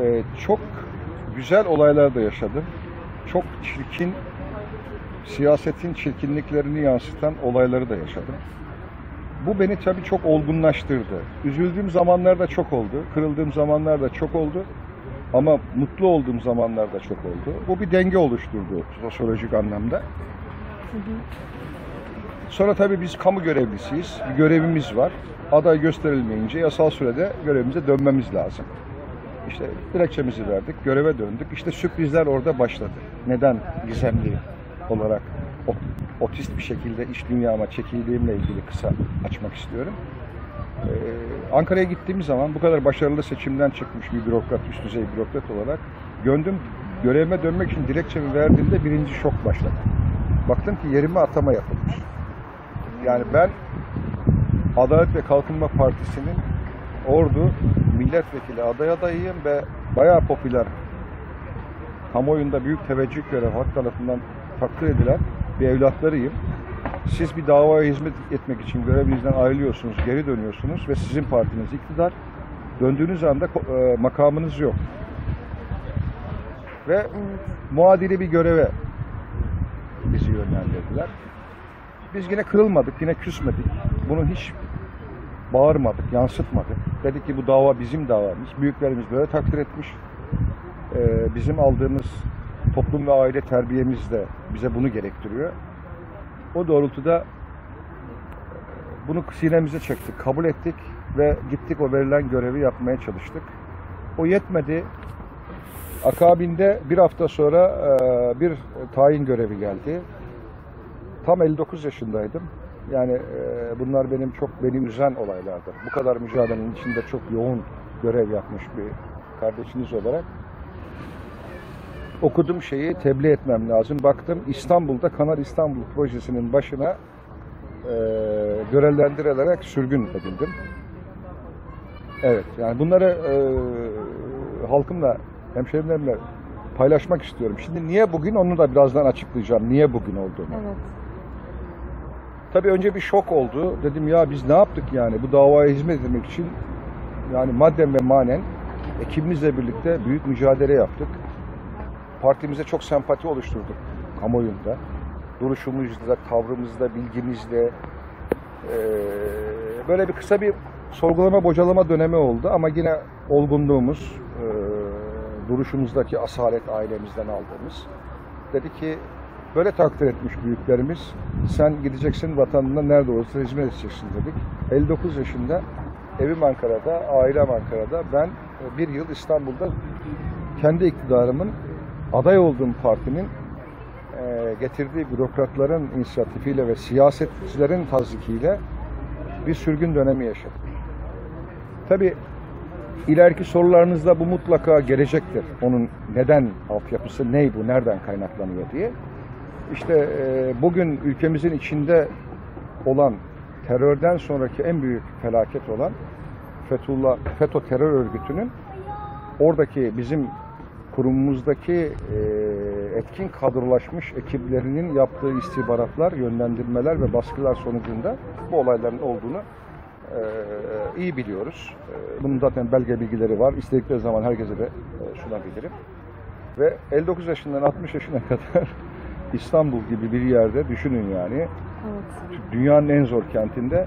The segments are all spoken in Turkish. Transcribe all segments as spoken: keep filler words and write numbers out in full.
Ee, çok güzel olaylar da yaşadım. Çok çirkin, siyasetin çirkinliklerini yansıtan olayları da yaşadım. Bu beni tabii çok olgunlaştırdı. Üzüldüğüm zamanlar da çok oldu, kırıldığım zamanlar da çok oldu. Ama mutlu olduğum zamanlar da çok oldu. Bu bir denge oluşturdu sosyolojik anlamda. Hı hı. Sonra tabii biz kamu görevlisiyiz, bir görevimiz var. Aday gösterilmeyince yasal sürede görevimize dönmemiz lazım. İşte dilekçemizi verdik, göreve döndük. İşte sürprizler orada başladı. Neden gizemli olarak otist bir şekilde iş dünyama çekildiğimle ilgili kısa açmak istiyorum. Ee, Ankara'ya gittiğimiz zaman bu kadar başarılı seçimden çıkmış bir bürokrat, üst düzey bürokrat olarak döndüm. Görevime dönmek için dilekçemi verdiğimde birinci şok başladı. Baktım ki yerime atama yapılmış. Yani ben Adalet ve Kalkınma Partisi'nin Ordu milletvekili aday adayıyım ve bayağı popüler, kamuoyunda büyük teveccüh gören, halk tarafından takdir edilen bir evlatlarıyım. Siz bir davaya hizmet etmek için görevinizden ayrılıyorsunuz, geri dönüyorsunuz ve sizin partiniz iktidar. Döndüğünüz anda e, makamınız yok. Ve muadili bir göreve bizi yönlendirdiler. Biz yine kırılmadık, yine küsmedik. Bunu hiç bağırmadık, yansıtmadık. Dedik ki bu dava bizim davamız. Büyüklerimiz böyle takdir etmiş. Ee, bizim aldığımız toplum ve aile terbiyemiz de bize bunu gerektiriyor. O doğrultuda bunu sinemize çektik, kabul ettik ve gittik o verilen görevi yapmaya çalıştık. O yetmedi. Akabinde bir hafta sonra e, bir tayin görevi geldi. Tam elli dokuz yaşındaydım. Yani e, bunlar benim çok beni üzen olaylardır. Bu kadar mücadelenin içinde çok yoğun görev yapmış bir kardeşiniz olarak okuduğum şeyi tebliğ etmem lazım. Baktım İstanbul'da Kanal İstanbul projesinin başına e, görevlendirilerek sürgün edildim. Evet, yani bunları e, halkımla, hemşehrilerimle paylaşmak istiyorum. Şimdi niye bugün, onu da birazdan açıklayacağım. Niye bugün olduğunu. Evet. Tabii önce bir şok oldu. Dedim ya biz ne yaptık yani bu davaya hizmet etmek için, yani madden ve manen ekibimizle birlikte büyük mücadele yaptık. Partimize çok sempati oluşturduk kamuoyunda. Duruşumuzda, tavrımızda, bilgimizle ee, böyle bir kısa bir sorgulama, bocalama dönemi oldu ama yine olgunluğumuz, e, duruşumuzdaki asalet ailemizden aldığımız. Dedi ki böyle takdir etmiş büyüklerimiz, sen gideceksin vatanına, nerede olursa hizmet edeceksin dedik. elli dokuz yaşında, evim Ankara'da, ailem Ankara'da, ben bir yıl İstanbul'da kendi iktidarımın, aday olduğum partinin e, getirdiği bürokratların inisiyatifiyle ve siyasetçilerin tazyikiyle bir sürgün dönemi yaşadık. Tabii ileriki sorularınızda bu mutlaka gelecektir. Onun neden, altyapısı ne bu, nereden kaynaklanıyor diye. İşte e, bugün ülkemizin içinde olan, terörden sonraki en büyük felaket olan Fethullah, FETÖ terör örgütünün oradaki bizim kurumumuzdaki e, etkin kadrolaşmış ekiplerinin yaptığı istihbaratlar, yönlendirmeler ve baskılar sonucunda bu olayların olduğunu e, iyi biliyoruz. E, bunun zaten belge bilgileri var. İstedikleri zaman herkese de e, sunabilirim. Ve elli dokuz yaşından altmış yaşına kadar İstanbul gibi bir yerde düşünün yani. Evet. Dünyanın en zor kentinde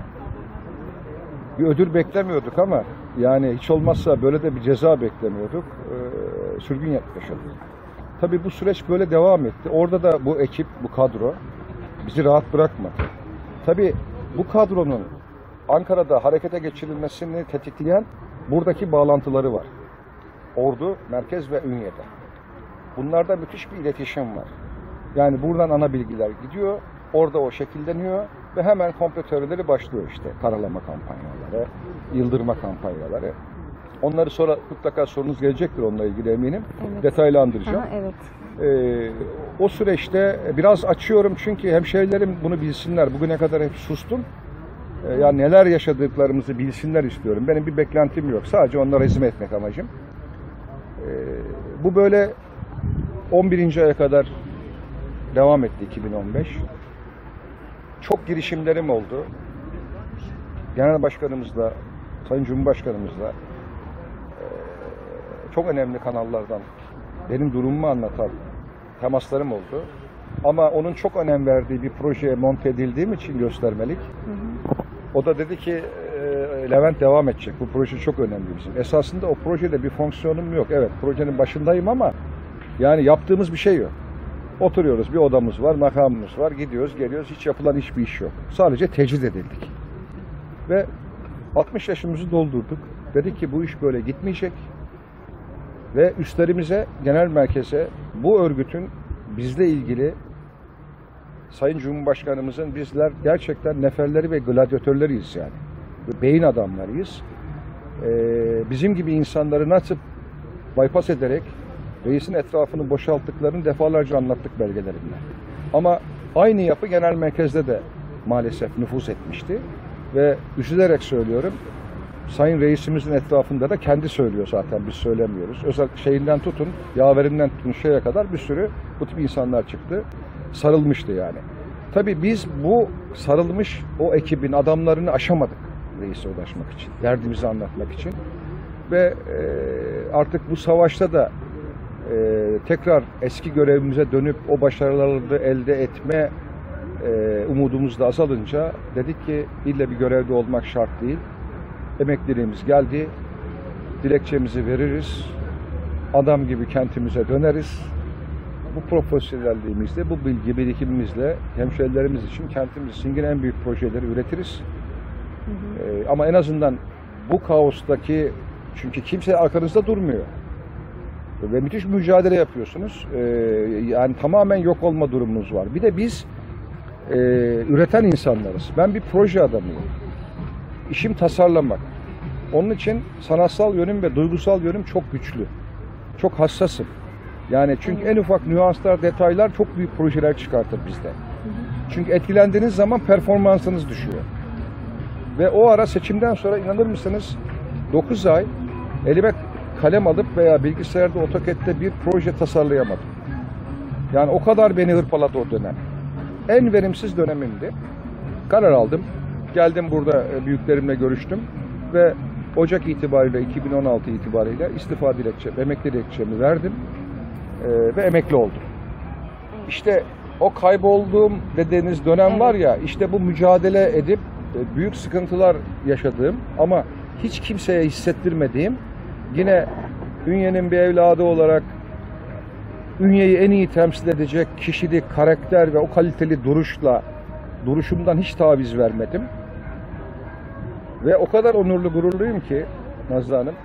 bir ödül beklemiyorduk ama yani hiç olmazsa böyle de bir ceza beklemiyorduk. Ee, sürgün yaşadık. Tabii bu süreç böyle devam etti. Orada da bu ekip, bu kadro bizi rahat bırakmadı. Tabii bu kadronun Ankara'da harekete geçirilmesini tetikleyen buradaki bağlantıları var. Ordu, Merkez ve Ünye'de. Bunlarda müthiş bir iletişim var. Yani buradan ana bilgiler gidiyor, orada o şekilleniyor ve hemen komplo teorileri başlıyor işte. Karalama kampanyaları, yıldırma kampanyaları. Onları sonra mutlaka sorunuz gelecektir onunla ilgili eminim. Evet. Detaylandıracağım. Aha, evet. Ee, o süreçte biraz açıyorum çünkü hemşehrilerim bunu bilsinler. Bugüne kadar hep sustum. Ee, yani neler yaşadıklarımızı bilsinler istiyorum. Benim bir beklentim yok. Sadece onlara hizmet etmek amacım. Ee, bu böyle on birinci aya kadar devam etti iki bin on beş. Çok girişimlerim oldu. Genel Başkanımızla, Sayın Cumhurbaşkanımızla çok önemli kanallardan benim durumumu anlatan temaslarım oldu. Ama onun çok önem verdiği bir projeye monte edildiğim için göstermelik. Hı hı. O da dedi ki e, Levent devam edecek. Bu proje çok önemli bizim. Esasında o projede bir fonksiyonum yok. Evet, projenin başındayım ama yani yaptığımız bir şey yok. Oturuyoruz, bir odamız var, makamımız var, gidiyoruz, geliyoruz. Hiç yapılan hiçbir iş yok. Sadece tecrid edildik. Ve altmış yaşımızı doldurduk. Dedik ki bu iş böyle gitmeyecek. Ve üstlerimize, genel merkeze bu örgütün bizle ilgili Sayın Cumhurbaşkanımızın bizler gerçekten neferleri ve gladyatörleriyiz yani. Beyin adamlarıyız. Ee, bizim gibi insanları nasıl bypass ederek reisin etrafını boşalttıklarını defalarca anlattık belgelerinde. Ama aynı yapı genel merkezde de maalesef nüfuz etmişti. Ve üzülerek söylüyorum, Sayın Reisimizin etrafında da kendi söylüyor zaten, biz söylemiyoruz. Özel şeyinden tutun, yaverinden tutun şeye kadar bir sürü bu tip insanlar çıktı. Sarılmıştı yani. Tabii biz bu sarılmış o ekibin adamlarını aşamadık reise ulaşmak için, derdimizi anlatmak için. Ve e, artık bu savaşta da e, tekrar eski görevimize dönüp o başarıları elde etme e, umudumuz da azalınca dedik ki illa bir görevde olmak şart değil. Emekliliğimiz geldi, dilekçemizi veririz, adam gibi kentimize döneriz. Bu profesyonelliğimizle, bu bilgi birikimimizle hemşehrilerimiz için, kentimiz için yine en büyük projeleri üretiriz. Hı hı. Ee, ama en azından bu kaostaki, çünkü kimse arkanızda durmuyor. Ve müthiş mücadele yapıyorsunuz. Ee, yani tamamen yok olma durumunuz var. Bir de biz e, üreten insanlarız. Ben bir proje adamıyım. İşim tasarlamak. Onun için sanatsal yönüm ve duygusal yönüm çok güçlü. Çok hassasım. Yani çünkü en ufak nüanslar, detaylar çok büyük projeler çıkartır bizde. Çünkü etkilendiğiniz zaman performansınız düşüyor. Ve o ara seçimden sonra inanır mısınız dokuz ay elime kalem alıp veya bilgisayarda AutoCAD'de bir proje tasarlayamadım. Yani o kadar beni hırpaladı o dönem. En verimsiz dönemimdi. Karar aldım. Geldim burada büyüklerimle görüştüm ve Ocak itibariyle iki bin on altı itibariyle istifa dilekçe, emekli dilekçemi verdim ee, ve emekli oldum. İşte o kaybolduğum dediğiniz dönem evet. var ya, işte bu mücadele edip büyük sıkıntılar yaşadığım ama hiç kimseye hissettirmediğim, yine Ünye'nin bir evladı olarak Ünye'yi en iyi temsil edecek kişilik, karakter ve o kaliteli duruşla duruşumdan hiç taviz vermedim. Ve o kadar onurlu, gururluyum ki Nazlı Hanım,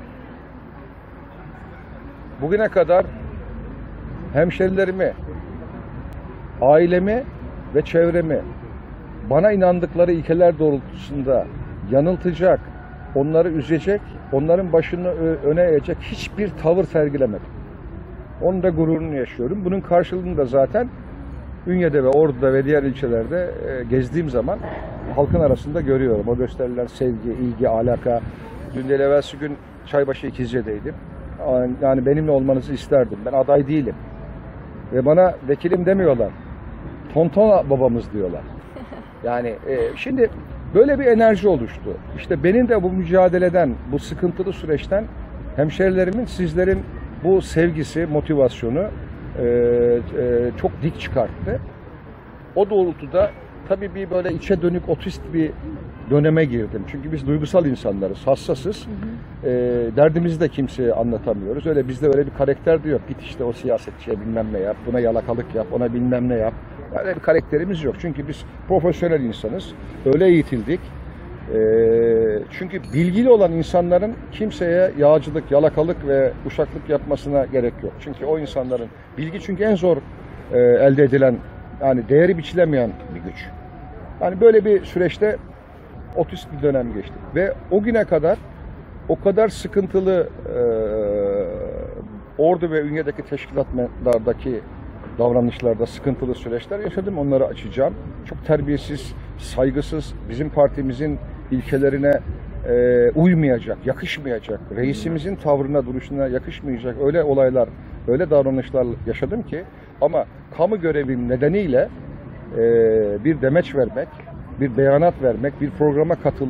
bugüne kadar hemşerilerimi, ailemi ve çevremi bana inandıkları ilkeler doğrultusunda yanıltacak, onları üzecek, onların başını öne eğecek hiçbir tavır sergilemedim. Onun da gururunu yaşıyorum. Bunun karşılığını da zaten Ünye'de ve Ordu'da ve diğer ilçelerde gezdiğim zaman halkın arasında görüyorum. O gösterilen sevgi, ilgi, alaka. Dün de evvelsi gün Çaybaşı İkizce'deydim. Yani benimle olmanızı isterdim. Ben aday değilim. Ve bana vekilim demiyorlar. Tonton babamız diyorlar. Yani e, şimdi böyle bir enerji oluştu. İşte benim de bu mücadeleden, bu sıkıntılı süreçten hemşerilerimin, sizlerin bu sevgisi, motivasyonu e, e, çok dik çıkarttı. O doğrultuda tabii bir böyle içe dönük otist bir döneme girdim. Çünkü biz duygusal insanlarız, hassasız. Hı hı. E, derdimizi de kimseye anlatamıyoruz. Öyle bizde öyle bir karakter de yok. Git işte o siyasetçiye bilmem ne yap, buna yalakalık yap, ona bilmem ne yap. Öyle bir karakterimiz yok. Çünkü biz profesyonel insanız. Öyle eğitildik. E, çünkü bilgili olan insanların kimseye yağcılık, yalakalık ve uşaklık yapmasına gerek yok. Çünkü o insanların bilgi çünkü en zor e, elde edilen, yani değeri biçilemeyen bir güç. Yani böyle bir süreçte otist bir dönem geçti. Ve o güne kadar o kadar sıkıntılı e, Ordu ve Ünye'deki teşkilatlardaki davranışlarda sıkıntılı süreçler yaşadım. Onları açacağım. Çok terbiyesiz, saygısız, bizim partimizin ilkelerine e, uymayacak, yakışmayacak, reisimizin tavrına, duruşuna yakışmayacak öyle olaylar, öyle davranışlar yaşadım ki, ama kamu görevim nedeniyle e, bir demeç vermek, bir beyanat vermek, bir programa katılmak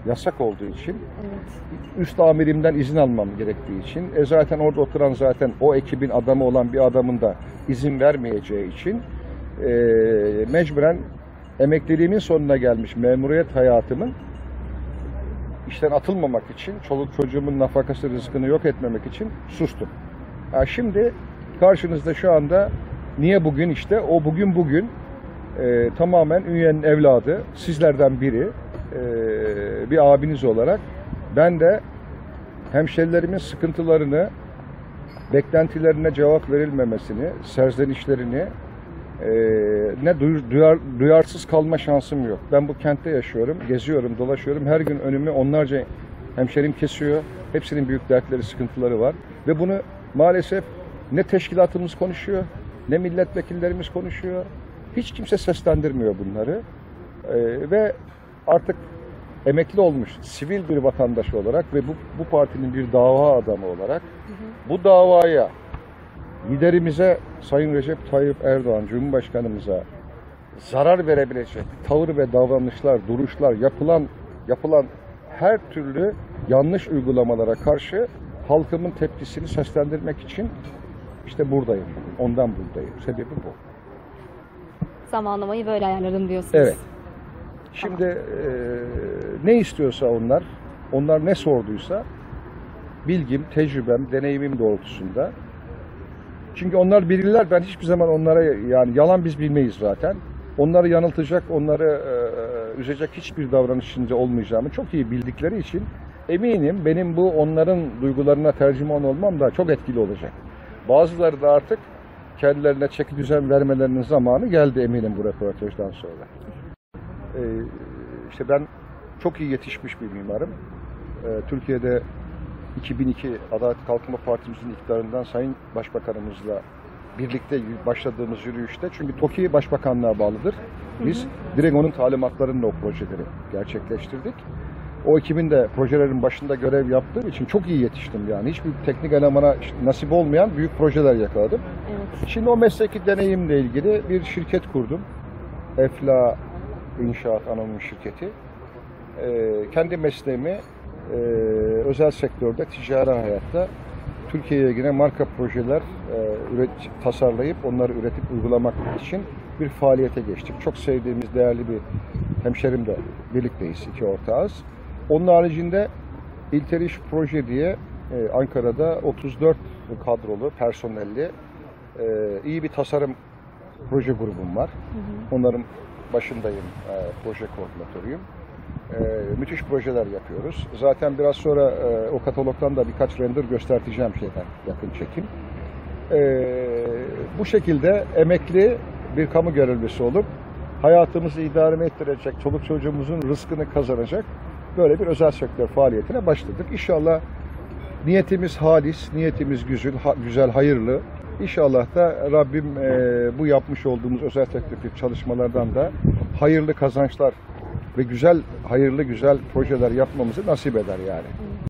yasak olduğu için, Evet. üst amirimden izin almam gerektiği için, e zaten orada oturan zaten o ekibin adamı olan bir adamın da izin vermeyeceği için e, mecburen emekliliğimin sonuna gelmiş memuriyet hayatımın işten atılmamak için, çoluk çocuğumun nafakası rızkını yok etmemek için sustum. Ha, şimdi karşınızda şu anda niye bugün işte o bugün bugün e, tamamen Ünye'nin evladı, sizlerden biri, e, bir abiniz olarak ben de hemşerilerimin sıkıntılarını, beklentilerine cevap verilmemesini, serzenişlerini e, ne duyar, duyarsız kalma şansım yok. Ben bu kentte yaşıyorum, geziyorum, dolaşıyorum. Her gün önümü onlarca hemşerim kesiyor. Hepsinin büyük dertleri, sıkıntıları var. Ve bunu maalesef ne teşkilatımız konuşuyor, ne milletvekillerimiz konuşuyor. Hiç kimse seslendirmiyor bunları. E, ve artık emekli olmuş sivil bir vatandaş olarak ve bu, bu partinin bir dava adamı olarak hı hı. bu davaya liderimize Sayın Recep Tayyip Erdoğan, Cumhurbaşkanımıza zarar verebilecek tavır ve davranışlar, duruşlar, yapılan yapılan her türlü yanlış uygulamalara karşı halkımın tepkisini seslendirmek için işte buradayım. Ondan buradayım. Sebebi bu. Zamanlamayı böyle ayarladım diyorsunuz. Evet. Şimdi e, ne istiyorsa onlar, onlar ne sorduysa bilgim, tecrübem, deneyimim doğrultusunda. Çünkü onlar bilirler, ben hiçbir zaman onlara, yani yalan biz bilmeyiz zaten. Onları yanıltacak, onları e, üzecek hiçbir davranış içinde olmayacağımı çok iyi bildikleri için eminim benim bu onların duygularına tercüman olmam da çok etkili olacak. Bazıları da artık kendilerine çeki düzen vermelerinin zamanı geldi eminim bu röportajdan sonra. Ee, işte ben çok iyi yetişmiş bir mimarım. Ee, Türkiye'de iki bin iki Adalet Kalkınma Partimizin iktidarından Sayın Başbakanımızla birlikte başladığımız yürüyüşte, çünkü TOKİ Başbakanlığa bağlıdır. Biz hı hı. direkt onun talimatlarıyla o projeleri gerçekleştirdik. O ekibin de projelerin başında görev yaptığım için çok iyi yetiştim yani. Hiçbir teknik elemana nasip olmayan büyük projeler yakaladım. Evet. Şimdi o mesleki deneyimle ilgili bir şirket kurdum. Efla İnşaat Anonim Şirketi. Ee, kendi mesleğimi e, özel sektörde, ticari hayatta Türkiye'ye giren marka projeler e, üret, tasarlayıp onları üretip uygulamak için bir faaliyete geçtik. Çok sevdiğimiz değerli bir hemşerimle birlikteyiz, iki ortağız. Onun haricinde İlteriş Proje diye e, Ankara'da otuz dört kadrolu, personelli e, iyi bir tasarım proje grubum var. Hı hı. Onların başındayım, e, proje koordinatörüyüm. E, müthiş projeler yapıyoruz. Zaten biraz sonra e, o katalogdan da birkaç render göstereceğim şeyden, yakın çekim. E, bu şekilde emekli bir kamu görevlisi olup hayatımızı idare ettirecek, çoluk çocuğumuzun rızkını kazanacak böyle bir özel sektör faaliyetine başladık. İnşallah niyetimiz halis, niyetimiz güzel, ha, güzel, hayırlı. İnşallah da Rabbim e, bu yapmış olduğumuz özel sektör çalışmalardan da hayırlı kazançlar ve güzel, hayırlı güzel projeler yapmamızı nasip eder yani.